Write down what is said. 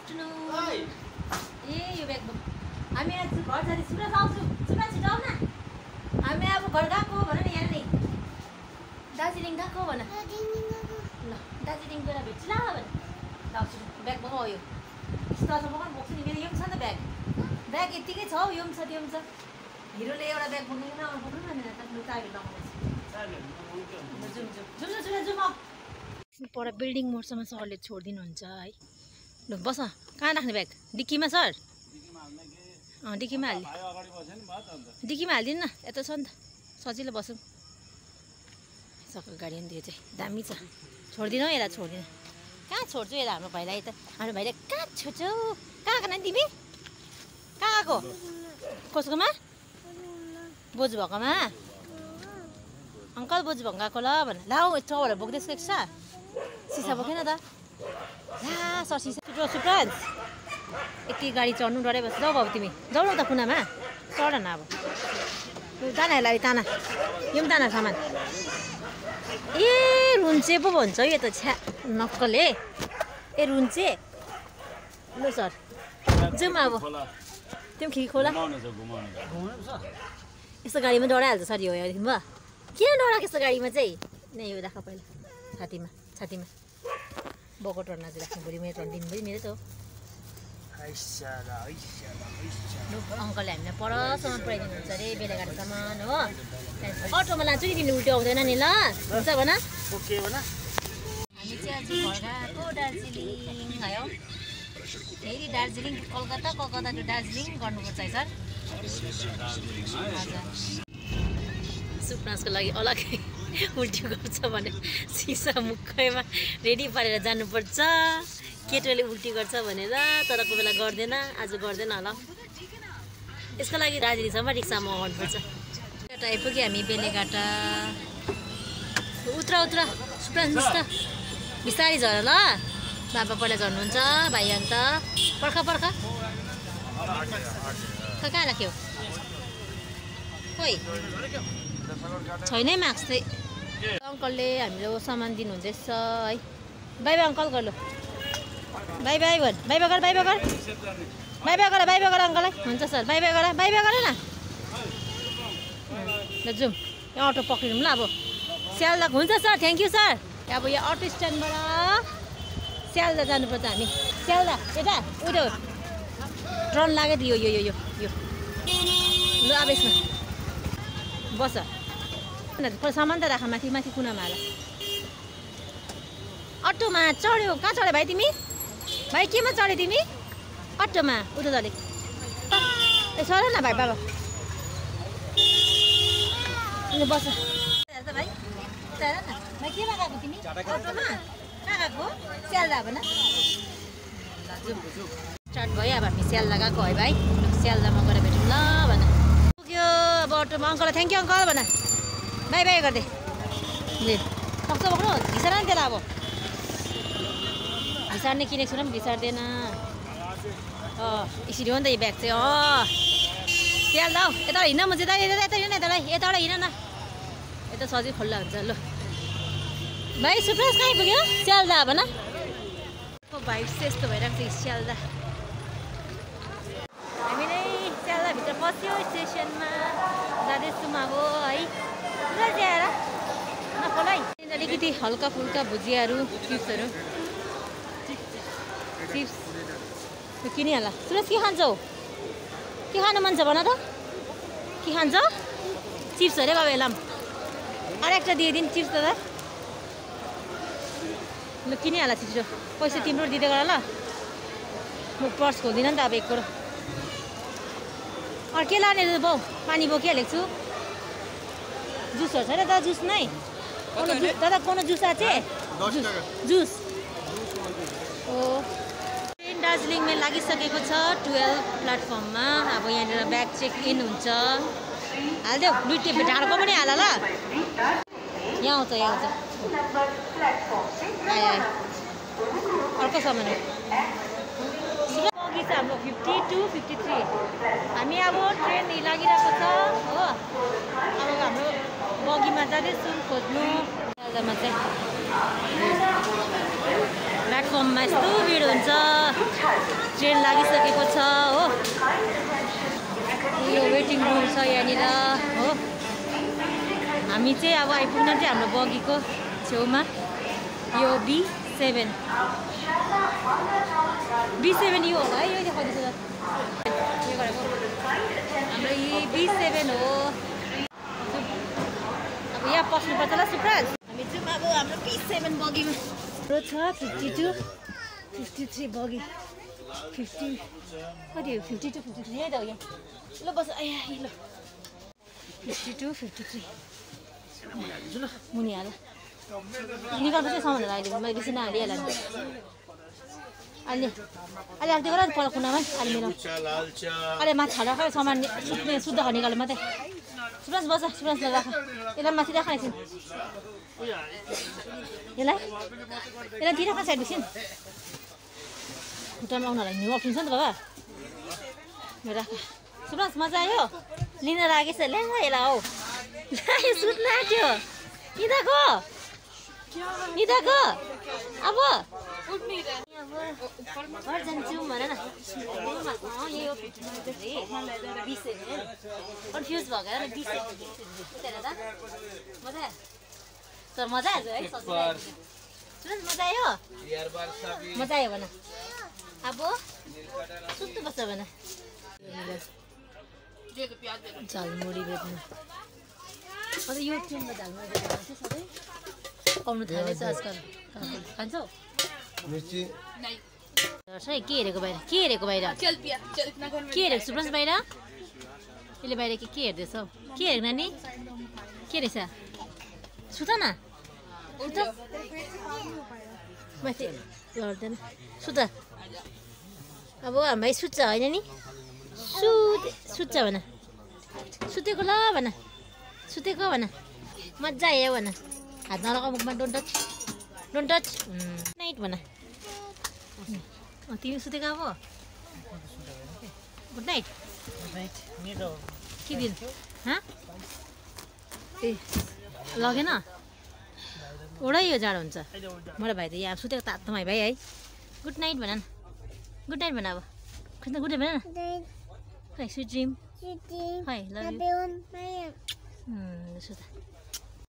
afternoon ए यो bag हामी आज घर जाँदै सुरज आउँछु सुरज छिटो आऊ न हामी अब घर गएको भन न यहाँ नै दार्जिलिङ गएको भन ल दार्जिलिङ गएर भेट्छु ल भन ल ब्याग बोकाऊ यो स्टलसम्म पनि बोक्छु नि मेरो यो पनि छ नि त ब्याग यत्तिकै छ हौ यो पनि छ त्यो पनि छ हिरोले एउटा ब्याग बोक्नु न बोक्नु न चाबी लगाउनु जुम पर बिल्डिङ मोडसम्म सरले छोडिदिनुहुन्छ है ल बस कहाँ राख्ने ब्याग डिक्कीमा सर डिक्कीमा हाल्ने डिक्कीमा हालिदिनु न यता छ नि त सजिलो बसौँ सबै गाडी नि त्यो चाहिँ दामी छ छोडिदिनु हौ यसलाई छोडिदिनु कहाँ छोड्छु यसलाई हाम्रो भाइलाई त हाम्रो भाइले कहाँ छोड्छौ कहाँ गएको नानी तिमी कहाँ गएको कसकोमा बोजू भएकोमा अङ्कल बोजू भएको गएको ल भन ला हौ चौहरू बोक्दैछ एक्स्ट्रा सिसा बोकेन त ला सर सिसा सुप्रान्स यति गाडी चढ्नु डराइ बस्छ जाऊ बाबु तिमी जाऊ न त कुनामा चढ न अब तानाहरूलाई ताना यो पनि ताना सामान ए रुन्चे पो भन्छ यो त छ्या नक्कले ए रुन्चे ल सर जाउँ अब त्यो खिर्की खोला यस्तो गाडीमा डराइहाल्छ सर यो हेरिदिनु भयो किन डराएको यस्तो गाडीमा चाहिँ नै यो राख पहिला छातीमा बोको टर्न चाहिँ राख्नु पऱ्यो मेरो टर्न दिनुभयो मेरो त हो अङ्कलले हामीलाई परसम्म पुऱ्याइदिनुहुन्छ अरे बेलाघाटसम्म हो अटोमा लान्छु नि तिमीले उल्टो आउँदैन नि ल हुन्छ भन हामी चाहिँ आज घर गएको दार्जिलिङ आयो फेरि दार्जिलिङ कलकत्ता टु दार्जिलिङ गर्नुपर्छ है सर सुप्रान्सको लागि अलग्गै उल्टी गर्छ भने सिसा मुखैमा रेडी पारेर जानुपर्छ केटोले उल्टी गर्छ भनेर तर कोही बेला गर्दैन आज गर्दैन होला यसको लागि दार्जिलिङसम्म रिक्सामा आउनुपर्छ आइपुग्यो हामी बेलेघाट उत्र सुप्रान्स बिस्तारै झर ल बाबा पहिला झर्नुहुन्छ भाइ अन्त पर्ख कहाँ राख्यो खोइ छैनै मार्क्स चाहिँ अङ्कलले हाम्रो सामान दिनुहुँदैछ है बाई बाई अङ्कल गर्नु बाई बाई गर अङ्कललाई हुन्छ सर बाई बाई गर न ल जाउँ यो अटो पक्रिनु ल अब स्यालदा हुन्छ सर थ्याङ्क यू सर अब यो अटो स्ट्यान्डबाट स्यालदा जानुपर्छ हामी स्यालदा यता उयो ट्रन लाग्यो यो ल अब यसमा बस सामान त राख माथि कुनामा हाल अटोमा चढ्यो कहाँ चढ्यो भाइ तिमी भाइ केमा चढ्यो तिमी अटोमा उता चढे ए सर न भाइ बाबा बस भाइ भाइ केमा गएको तिमी अटोमा कहाँ गएको स्यालदा भन स्टार्ट भयो अब हामी स्यालदा गएको है भाइ स्यालदामा गएर भेटौँ ल भन पुग्यो अब अटोमा अङ्कललाई थ्याङ्क यू अङ्कल भन बाई बाई गर्दै सक्छ बोक्नु घिसार नि त्यसलाई अब घिसार्ने किनेको छु र पनि घिसार्दैन यसरी हो नि त यो ब्याग चाहिँ स्यालदा हौ यता हिँड्न म चाहिँ यता हिँड्न यताबाट हिँड न यता सजिलो खुल्ला हुन्छ ल भाइ सुप्रान्स कहीँ पुग्यो स्यालदा भन भाइ चाहिँ यस्तो भइरहेको छ स्यालदा हामी नै स्यालदाभित्र पस्यो स्टेसनमा जाँदैछौँ अब है ल्याएर नखोला अलिकति हल्का फुल्का भुजियाहरू चिप्सहरू चिप्स किनिहाल सुरज के खान्छौ के खानु मन छ भन त के खान्छ चिप्स अरे बाबा यसलाई अरू একটা दिइदिनु चिप्स त ल किनिहाल छिटो पैसा तिम्रो दिँदै गर ल म पर्स खोल्दिनँ नि त अब एक करोड अरू के लाने बाउ पानी बोकिहालेको छु जुसहरू छैन दादा जुस नै दादा कोनो जुस आछे जुस ओ ट्रेन दार्जिलिङमा लागिसकेको छ 12 प्लेटफर्ममा अब यहाँनिर ब्याग चेक इन हुन्छ हालिदेऊ दुईटे ढाडको पनि हाल ल यहाँ आउँछ आयो अर्को सामान हो बगी छ हाम्रो 50 to 53 हामी अब ट्रेन लागिरहेको छ हो अब हाम्रो बगीमा जाँदैछौँ खोज्नु जग्गामा चाहिँ प्लेटफर्ममा यस्तो भिड हुन्छ ट्रेन लागिसकेको छ हो यो वेटिङ रुम छ यहाँनिर हो हामी चाहिँ अब आइपुग्न चाहिँ हाम्रो बगीको छेउमा यो B7 यो होला है यो देखाउँदैछ यो गरेको हाम्रो यी B7 हो अब यहाँ पस्नुपर्छ ल सुप्राज हामी चाहिँ अब हाम्रो B7 बगीमा छ 52 53 बगी 50 कति हो 52 53 यही त हो यहाँ ल बस आया ल 52 53 मुनि हाल निकाल्नु चाहिँ सामानहरू अहिले मैले बेसी नहालिहाल्नु अहिले अहिले हालिदिएको र पर कुनामा अहिले मेरो अहिले माथि हालेर सामान सुत्ने शुद्ध निकाल्नु मात्रै सुब्रास बस सुब्रास राख यसलाई माथि राख एकछिन यसलाई तिर राख साइड एकछिन खुट्टामा आउनलाई हिँड्नु अप्ठिन्छ नि त बाबा राख सुब्रास मजा आयो लिन लागेछ ल्याङ यसलाई हौ ला सुत्न आँट्यो निदाको अब घर जान्छौँ भन न कन्फ्युज भएको मजा तर मजा आयो है मजा आयो मजा आयो भन अब सुत्नुपर्छ भन झालमुरी बेच्नु अन्त यो ट्रेनमा झालमुरी बेच्नु सबै आउनु थालेछ आजकल खान्छौ के हेरेको बाहिर के हेरेको सुब्रास बाहिर यसले बाहिर के हेर्दैछ के हेरेको नानी के रहेछ सुत न माथि गर्दैन सुत अब हामी सुत्छ होइन नि सुत्छ भन सुतेको ल भन सुतेको भन मजा आयो भन हात नलगाऊ मुखमा डोन्ट टच नाइट भन तिमी सुतेको अब गुड नाइट के दिन ए लगेन ओडै यो जाडो हुन्छ मलाई भाइ त यहाँ सुतेको तातोमा भाइ है गुड नाइट भन न गुड नाइट भन अब गुड नाइट भन न है स्विट ड्रिम है लभ यु सुत